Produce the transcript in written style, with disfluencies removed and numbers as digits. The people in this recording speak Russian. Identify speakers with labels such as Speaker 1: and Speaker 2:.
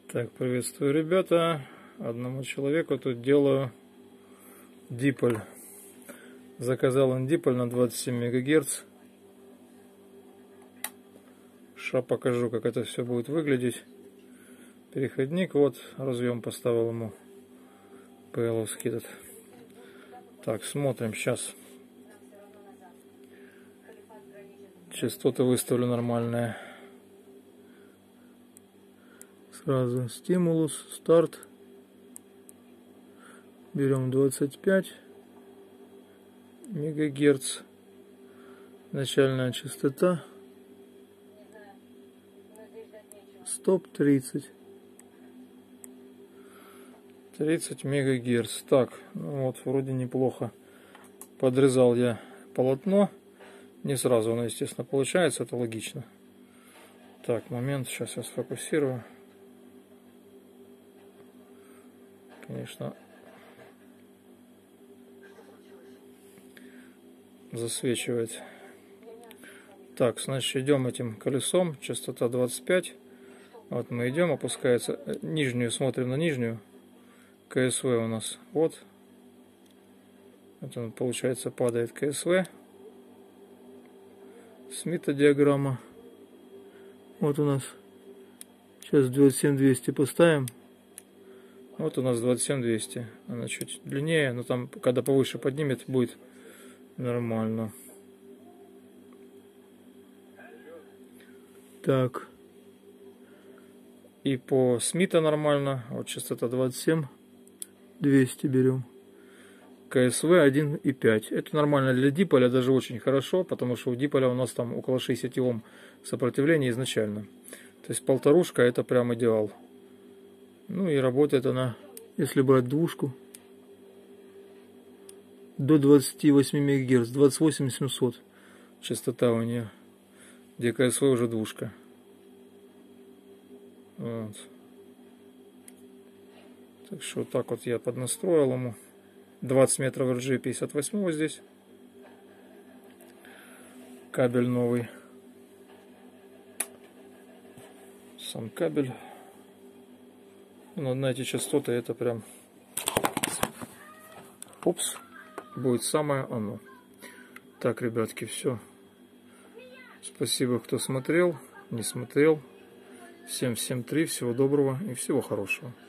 Speaker 1: Так, приветствую, ребята. Одному человеку тут делаю диполь. Заказал он диполь на 27 МГц. Сейчас покажу, как это все будет выглядеть. Переходник, вот, разъем поставил ему. ПЛовский этот. Так, смотрим сейчас. Частоты выставлю нормальные. Сразу стимулус, старт. Берем 25 МГц. Начальная частота. Стоп 30 МГц. Так, ну вот, вроде неплохо. Подрезал я полотно. Не сразу оно, естественно, получается, это логично. Так, момент, сейчас я сфокусирую. Конечно, засвечивает. Так, значит, идем этим колесом, частота 25. Вот мы идем, опускается, нижнюю, смотрим на нижнюю. КСВ у нас, вот. Это, получается, падает КСВ. Смита диаграмма. Вот у нас. Сейчас 27200 поставим. Вот у нас 27200. Она чуть длиннее, но там, когда повыше поднимет, будет нормально. Так. И по Смита нормально. Вот частота 27200 берем. КСВ 1,5. Это нормально для диполя, даже очень хорошо, потому что у диполя у нас там около 60 Ом сопротивления изначально. То есть полторушка это прям идеал. Ну и работает она, если брать двушку, до 28 МГц, 28700 частота у нее, где КСВ уже двушка. Вот. Так что вот так вот я поднастроил ему. 20 метров RG58 здесь. Кабель новый. Сам кабель. Но на эти частоты это прям... Опс. Будет самое оно. Так, ребятки, все. Спасибо, кто смотрел, не смотрел. Всем 3, всего доброго и всего хорошего.